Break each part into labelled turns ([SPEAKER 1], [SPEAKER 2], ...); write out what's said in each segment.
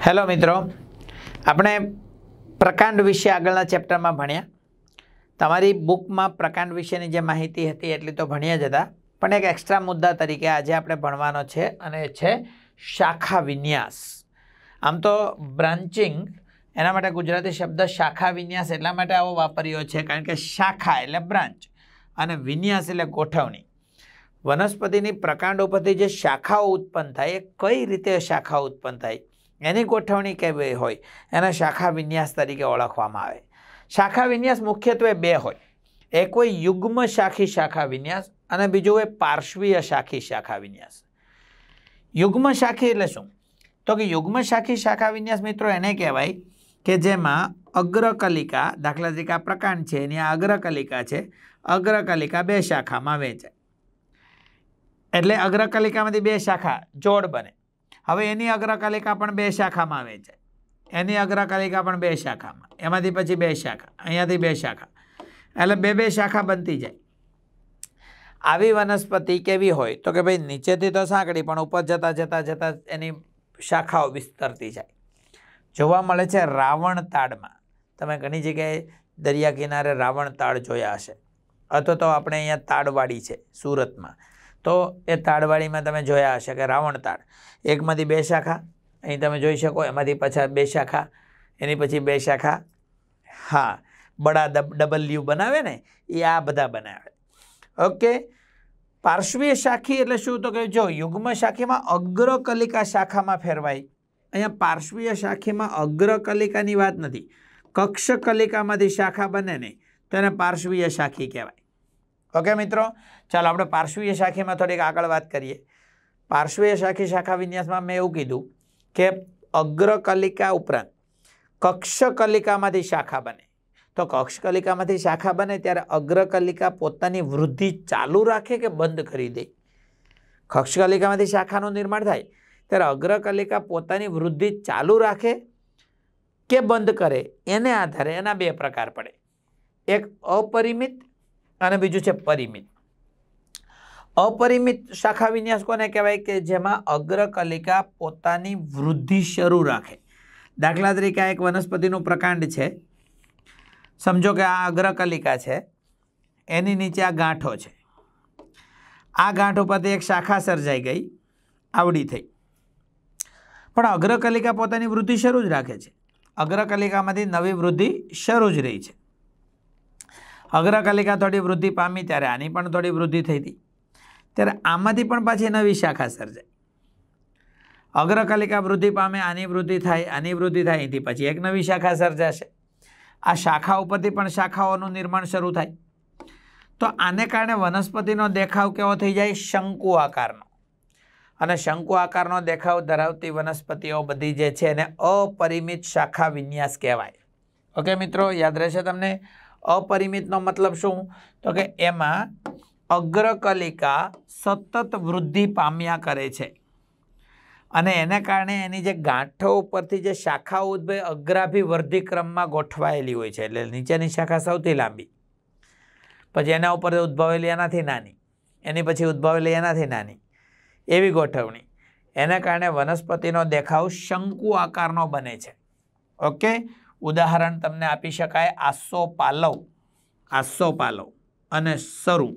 [SPEAKER 1] Hello मित्रों, આપણે પ્રકાંડ વિશે આગળના ચેપ્ટરમાં ભણ્યા। તમારી બુકમાં પ્રકાંડ વિશેની જે માહિતી હતી એટલી તો ભણ્યા જ હતા, પણ એક એક્સ્ટ્રા મુદ્દા તરીકે આજે આપણે ભણવાનો છે અને એ છે શાખા વિન્યાસ। આમ તો બ્રાન્ચિંગ એના માટે ગુજરાતી શબ્દ શાખા વિન્યાસ એટલા માટે આવો વાપર્યો છે કારણ કે શાખા એટલે બ્રાન્ચ અને વિન્યાસ એટલે ગોઠવણી। વનસ્પતિની પ્રકાંડ ઉપરથી જે શાખાઓ ઉત્પન્ન થાય એ કઈ રીતે શાખાઓ ઉત્પન્ન થાય એની ગોઠવણી કેવી હોય એને શાખા વિન્યાસ તરીકે ઓળખવામાં આવે। શાખા વિન્યાસ મુખ્યત્વે બે હોય, એક હોય યુગ્મ શાખી શાખા વિન્યાસ અને બીજું હોય પાર્શ્વીય શાખી શાખા વિન્યાસ। યુગ્મ શાખી એટલે શું? તો કે યુગ્મ શાખી શાખા વિન્યાસ મિત્રો એને કહેવાય કે જેમાં અગ્રકલિકા, દાખલા તરીકે આ પ્રકાંડ છે એની આ અગ્રકલિકા છે, અગ્રકલિકા બે શાખામાં વહેંચાય એટલે અગ્રકલિકામાંથી બે શાખા જોડ બને। હવે એની અગ્રકલિકા પણ બે શાખામાં વહેંચાય, એની અગ્રકલિકા પણ બે શાખામાં, એમાંથી પછી બે શાખા, અહીંયાથી બે શાખા, એટલે બે બે શાખા બનતી જાય। આવી વનસ્પતિ કેવી હોય તો કે ભાઈ નીચેથી તો સાંકડી પણ ઉપર જતા જતા જતા એની શાખાઓ વિસ્તરતી જાય। જોવા મળે છે રાવણ તાડમાં। તમે ઘણી જગ્યાએ દરિયા કિનારે રાવણ તાડ જોયા હશે, અથવા તો આપણે અહીંયા તાડવાડી છે સુરતમાં, તો એ તાડવાડીમાં તમે જોયા હશે કે રાવણ તાડ, એકમાંથી બે શાખા, અહીં તમે જોઈ શકો એમાંથી પાછા બે શાખા, એની પછી બે શાખા, હા બડા ડબલ્યુ બનાવે ને એ આ બધા બનાવે। ઓકે, પાર્શ્વીય શાખી એટલે શું? તો કે જો યુગ્મ શાખીમાં અગ્રકલિકા શાખામાં ફેરવાય, અહીંયા પાર્શ્વીય શાખીમાં અગ્રકલિકાની વાત નથી, કક્ષકલિકામાંથી શાખા બને ને તો એને પાર્શ્વીય શાખી કહેવાય। ઓકે મિત્રો, ચાલો આપણે પાર્શ્વીય શાખીમાં થોડીક આગળ વાત કરીએ। પાર્શ્વીય શાખી શાખા વિન્યાસમાં મેં એવું કીધું કે અગ્રકલિકા ઉપરાંત કક્ષકલિકામાંથી શાખા બને, તો કક્ષકલિકામાંથી શાખા બને ત્યારે અગ્રકલિકા પોતાની વૃદ્ધિ ચાલુ રાખે કે બંધ કરી દે? કક્ષકલિકામાંથી શાખાનું નિર્માણ થાય ત્યારે અગ્રકલિકા પોતાની વૃદ્ધિ ચાલુ રાખે કે બંધ કરે એને આધારે એના બે પ્રકાર પડે, એક અપરિમિત અને બીજું છે પરિમિત। અપરિમિત શાખા વિન્યાસ કોને કહેવાય? કે જેમાં અગ્રકલિકા પોતાની વૃદ્ધિ શરૂ રાખે। દાખલા તરીકે આ એક વનસ્પતિનું પ્રકાંડ છે, સમજો કે આ અગ્રકલિકા છે, એની નીચે આ ગાંઠો છે, આ ગાંઠ ઉપરથી એક શાખા સર્જાઈ ગઈ, આવડી થઈ, પણ અગ્રકલિકા પોતાની વૃદ્ધિ શરૂ જ રાખે છે, અગ્રકલિકામાંથી નવી વૃદ્ધિ શરૂ જ રહી છે। અગ્રકલિકા થોડી વૃદ્ધિ પામી ત્યારે આની પણ થોડી વૃદ્ધિ થઈ હતી, ત્યારે આમાંથી પણ પાછી નવી શાખા સર્જાય। અગ્રકલિકા વૃદ્ધિ પામે, આની વૃદ્ધિ થાય, આની વૃદ્ધિ થાય, અહીંથી પછી એક નવી શાખા સર્જાશે। આ શાખા ઉપરથી પણ શાખાઓનું નિર્માણ શરૂ થાય, તો આને કારણે વનસ્પતિનો દેખાવ કેવો થઈ જાય? શંકુ આકારનો। અને શંકુ આકારનો દેખાવ ધરાવતી વનસ્પતિઓ બધી જે છે એને અપરિમિત શાખા વિન્યાસ કહેવાય। ઓકે મિત્રો, યાદ રહેશે તમને? અપરિમિતનો મતલબ શું? તો કે એમાં અગ્રકલિકા સતત વૃદ્ધિ પામ્યા કરે છે અને એને કારણે એની જે ગાંઠો ઉપરથી જે શાખાઓ ઉદ્ભવે અગ્રાભિવર્ધી ક્રમમાં ગોઠવાયેલી હોય છે, એટલે નીચેની શાખા સૌથી લાંબી, પછી એના ઉપર ઉદ્ભવેલી એનાથી નાની, એની પછી ઉદ્ભવેલી એનાથી નાની, એવી ગોઠવણી, એને કારણે વનસ્પતિનો દેખાવ શંકુ આકારનો બને છે। ઓકે, ઉદાહરણ તમને આપી શકાય આસોપાલવ, આસોપાલવ અને સરુ,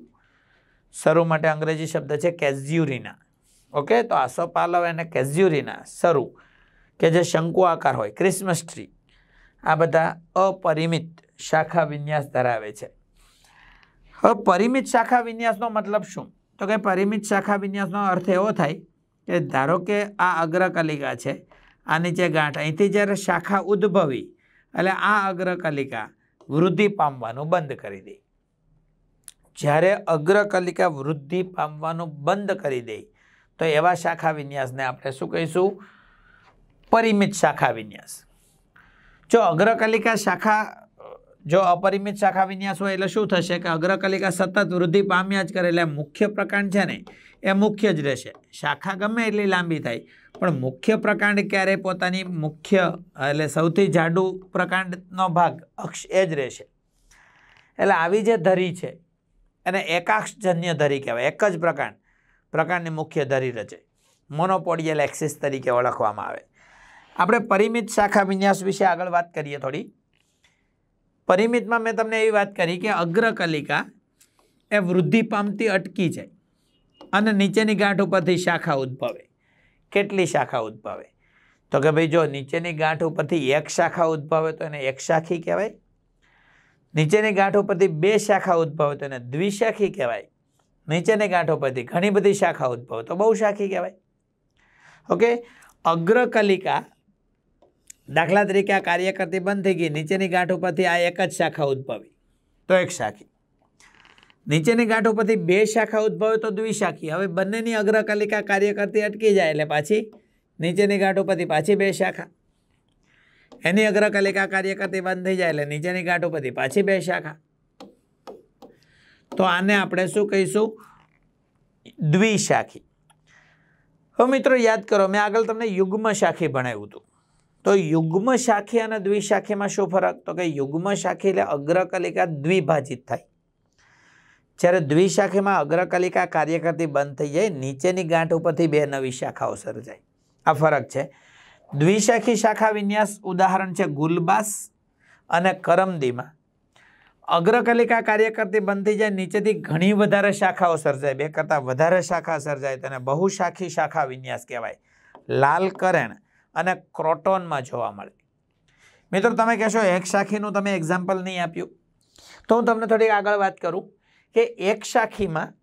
[SPEAKER 1] સરુ માટે અંગ્રેજી શબ્દ છે કેઝ્યુરિના। ઓકે, તો આસોપાલવ અને કેઝ્યુરિના, સરુ કે જે શંકુ આકાર હોય, ક્રિસમસ ટ્રી, આ બધા અપરિમિત શાખા વિન્યાસ ધરાવે છે। હવે પરિમિત શાખા વિન્યાસનો મતલબ શું? તો કે પરિમિત શાખા વિન્યાસનો અર્થ એવો થાય કે ધારો કે આ અગ્રકલિકા છે, આ નીચે ગાંઠ, અહીંથી જ્યારે શાખા ઉદ્ભવી એટલે આ અગ્રકલિકા વૃદ્ધિ પામવાનું બંધ કરી દે। જ્યારે અગ્રકલિકા વૃદ્ધિ પામવાનું બંધ કરી દે તો એવા શાખા વિન્યાસને આપણે શું કહીશું? પરિમિત શાખા વિન્યાસ। જો અગ્રકલિકા શાખા, જો અપરિમિત શાખા વિન્યાસ હોય એટલે શું થશે કે અગ્રકલિકા સતત વૃદ્ધિ પામ્યા જ કરે, એટલે મુખ્ય પ્રકાંડ છે ને એ મુખ્ય જ રહેશે, શાખા ગમે એટલી લાંબી થાય પણ મુખ્ય પ્રકાંડ ક્યારે પોતાની મુખ્ય એટલે સૌથી જાડું પ્રકાંડનો ભાગ અક્ષ એ જ રહેશે। એટલે આવી જે ધરી છે એને એકાક્ષજન્ય ધરી કહેવાય, એક જ પ્રકાંડની મુખ્ય ધરી રચે, મોનોપોડિયલ એક્સિસ તરીકે ઓળખવામાં આવે। આપણે પરિમિત શાખા વિન્યાસ વિશે આગળ વાત કરીએ થોડી. પરિમિતમાં મેં તમને એવી વાત કરી કે અગ્રકલિકા એ વૃદ્ધિ પામતી અટકી જાય અને નીચેની ગાંઠ ઉપરથી શાખા ઉદ્ભવે. કેટલી શાખા ઉદ્ભવે? તો કે ભાઈ જો નીચેની ગાંઠ ઉપરથી એક શાખા ઉદ્ભવે તો એને એક શાખી કહેવાય. નીચેની ગાંઠ ઉપરથી બે શાખા ઉદ્ભવે તો એને દ્વિશાખી કહેવાય. નીચેની ગાંઠ ઉપરથી ઘણી બધી શાખા ઉદ્ભવે તો બહુશાખી કહેવાય. ઓકે, અગ્રકલિકા દાખલા તરીકે આ કાર્ય કરતી બંધ થઈ ગઈ, નીચેની ગાંઠ ઉપરથી આ એક જ શાખા ઉદ્ભવી તો એક શાખી. નીચેની ગાંઠ ઉપરથી બે શાખા ઉદ્ભવે તો દ્વિશાખી. હવે બંનેની અગ્રકલિકા કાર્ય કરતી અટકી જાય એટલે પાછી નીચેની ગાંઠ ઉપરથી પાછી બે શાખા. એની અગ્રકલિકા કાર્ય કરતી બંધ થઈ જાય એટલે નીચેની ગાંઠ ઉપરથી પાછી બે શાખા. તો આને આપણે શું કહીશું? દ્વિશાખી. હવે મિત્રો યાદ કરો, મેં આગળ તમને યુગ્મ શાખી ભણાવ્યું હતું. તો યુગ્મ શાખી અને દ્વિશાખીમાં શું ફરક? તો કે યુગ્મ શાખી એટલે અગ્રકલિકા દ્વિભાજિત થાય, જ્યારે દ્વિશાખીમાં અગ્રકલિકા કાર્ય કરતી બંધ થઈ જાય, નીચેની ગાંઠ ઉપરથી બે નવી શાખાઓ સર્જાય. આ ફરક છે. દ્વિશાખી શાખા વિન્યાસ ઉદાહરણ છે ગુલબાસ અને કરમદીમાં. અગ્રકલિકા કાર્ય કરતી બંધ થઈ જાય, નીચેથી ઘણી વધારે શાખાઓ સર્જાય, બે કરતાં વધારે શાખા સર્જાય, તેને બહુશાખી શાખા વિન્યાસ કહેવાય. લાલકરેણ અને ક્રોટોનમાં જોવા મળે. મિત્રો તમે કહેશો એક શાખીનું તમે એક્ઝામ્પલ નહીં આપ્યું, તો હું તમને થોડી આગળ વાત કરું કે એક શાખીમાં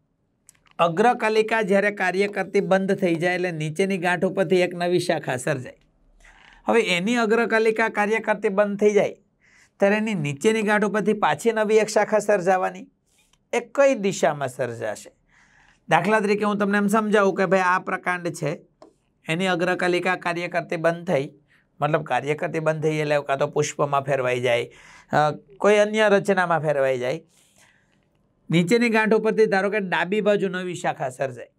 [SPEAKER 1] અગ્રકલિકા જ્યારે કાર્ય કરતી બંધ થઈ જાય એટલે નીચેની ગાંઠ ઉપરથી એક નવી શાખા સર્જાય. હવે એની અગ્રકલિકા કાર્ય કરતી બંધ થઈ જાય ત્યારે એની નીચેની ગાંઠ ઉપરથી પાછી નવી એક શાખા સર્જાવાની. એ કઈ દિશામાં સર્જાશે? દાખલા તરીકે હું તમને એમ સમજાવું કે ભાઈ આ પ્રકાંડ છે, એની અગ્રકલિકા કાર્ય કરતી બંધ થઈ, મતલબ કાર્ય કરતી બંધ થઈ એટલે કાં તો પુષ્પમાં ફેરવાઈ જાય, કોઈ અન્ય રચનામાં ફેરવાઈ જાય. નીચેની ગાંઠ ઉપરથી ધારો કે ડાબી બાજુ નવી શાખા સર્જાય.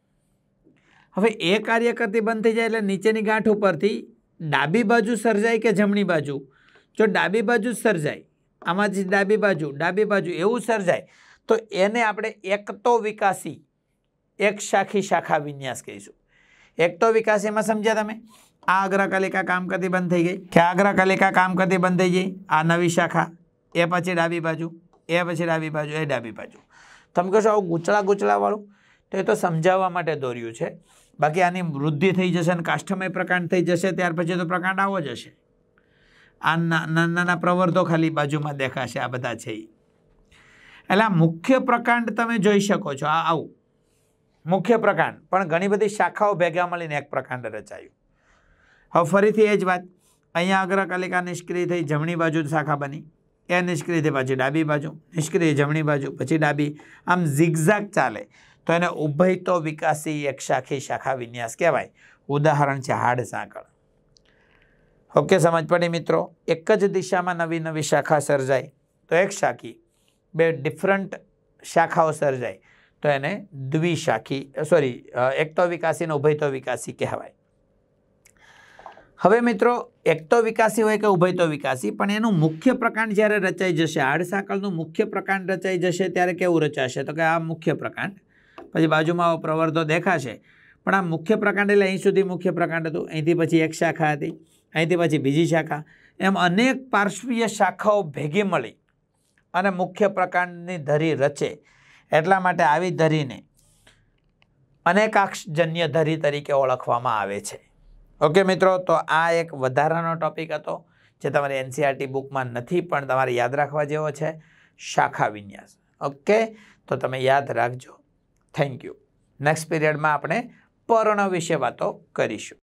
[SPEAKER 1] હવે એ કાર્ય કરતી બંધ થઈ જાય એટલે નીચેની ગાંઠ ઉપરથી ડાબી બાજુ સર્જાય કે જમણી બાજુ? જો ડાબી બાજુ સર્જાય, આમાંથી ડાબી બાજુ એવું સર્જાય તો એને આપણે એકતો વિકાસી એક શાખી શાખા વિન્યાસ કહીશું. એકતો વિકાસીમાં સમજ્યા તમે? આ અગ્રકલિકા કામ કરતી બંધ થઈ ગઈ, કે અગ્રકલિકા કામ કરતી બંધ થઈ ગઈ, આ નવી શાખા, એ પછી ડાબી બાજુ, એ પછી ડાબી બાજુ, એ ડાબી બાજુ. તમે કહેશો આવું ગુચળાવાળું, તો એ તો સમજાવવા માટે દોર્યું છે. બાકી આની વૃદ્ધિ થઈ જશે અને કાષ્ઠમય પ્રકાંડ થઈ જશે, ત્યાર પછી તો પ્રકાંડ આવો જ હશે. આ નાના પ્રવર્ધો ખાલી બાજુમાં દેખાશે, આ બધા છે. એટલે આ મુખ્ય પ્રકાંડ તમે જોઈ શકો છો. આ આવું મુખ્ય પ્રકાંડ, પણ ઘણી બધી શાખાઓ ભેગા મળીને એક પ્રકાંડ રચાયું. હવે ફરીથી એ જ વાત, અહીંયા અગ્રકલિકા નિષ્ક્રિય થઈ, જમણી બાજુ શાખા બની, એ નિષ્ક્રિય થઈ પાછી ડાબી બાજુ, નિષ્ક્રિય જમણી બાજુ, પછી ડાબી, આમ ઝિગઝાગ ચાલે તો એને ઉભયતો વિકાસી એક શાખી શાખા વિન્યાસ કહેવાય. ઉદાહરણ છે હાડ સાંકળ. ઓકે, સમજ પડી મિત્રો? એક જ દિશામાં નવી નવી શાખા સર્જાય તો એક શાખી, બે ડિફરન્ટ શાખાઓ સર્જાય તો એને દ્વિશાખી એકતો વિકાસી અને ઉભયતો વિકાસી કહેવાય. હવે મિત્રો એકતો વિકાસી હોય કે ઉભયતો વિકાસી, પણ એનું મુખ્ય પ્રકાંડ જ્યારે રચાઈ જશે, હાડ સાંકળનું મુખ્ય પ્રકાંડ રચાઈ જશે ત્યારે કેવું રચાશે? તો કે આ મુખ્ય પ્રકાંડ, પછી બાજુમાં પ્રવર્ધો દેખાશે, પણ આ મુખ્ય પ્રકાંડ એટલે અહીં સુધી મુખ્ય પ્રકાંડ હતું, અહીંથી પછી એક શાખા હતી, અહીંથી પછી બીજી શાખા, એમ અનેક પાર્શ્વીય શાખાઓ ભેગી મળી અને મુખ્ય પ્રકાંડની ધરી રચે. એટલા માટે આવી ધરીને અનેકાક્ષજન્ય ધરી તરીકે ઓળખવામાં આવે છે. ઓકે મિત્રો, તો આ એક વધારાનો ટોપિક હતો જે તમારી એનસીઈઆરટી બુકમાં નથી, પણ તમારે યાદ રાખવા જેવો છે, શાખા વિન્યાસ. ઓકે, તો તમે યાદ રાખજો. Thank you. નેક્સ્ટ પીરિયડમાં આપણે પર્ણ વિશે વાતો કરીશું.